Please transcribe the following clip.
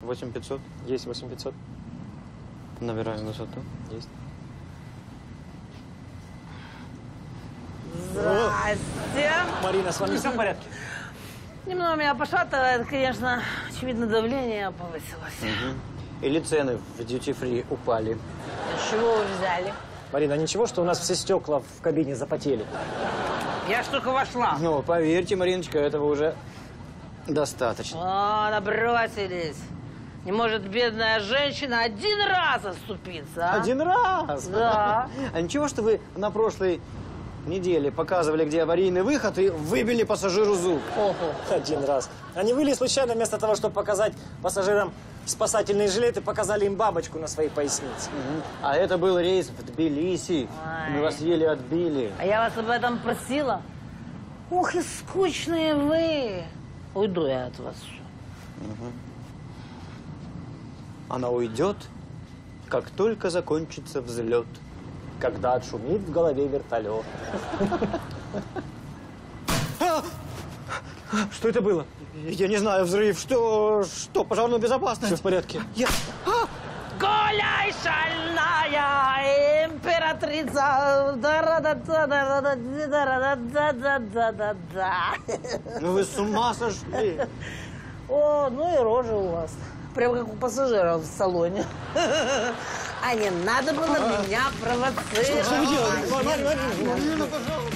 8500. Есть 8500. Набираем высоту. Есть. Здрасте. Марина, с вами все в порядке? Немного меня пошатывает, конечно. Очевидно, давление повысилось. Или цены в duty-free упали. С чего вы взяли? Марина, ничего, что у нас все стекла в кабине запотели? Я ж только вошла. Ну, поверьте, Мариночка, этого уже достаточно. О, набросились. Не может бедная женщина один раз оступиться, а? Один раз? Да. А ничего, что вы на прошлой неделе показывали, где аварийный выход, и выбили пассажиру зуб? Ого. Один раз. Они выли случайно, вместо того, чтобы показать пассажирам спасательные жилеты, показали им бабочку на своей пояснице. А это был рейс в Тбилиси. Ай. Мы вас еле отбили. А я вас об этом просила? Ох, и скучные вы. Уйду я от вас. Она уйдет, как только закончится взлет. Когда отшумит в голове вертолет. Что это было? Я не знаю, взрыв. Что? Пожарную безопасность? Все в порядке. Гуляй, шальная императрица. Да-да-да-да-да-да-да-да-да-да. Ну вы с ума сошли. О, ну и рожа у вас. Прям как у пассажиров в салоне. А не надо было меня провоцировать. Марина, пожалуйста.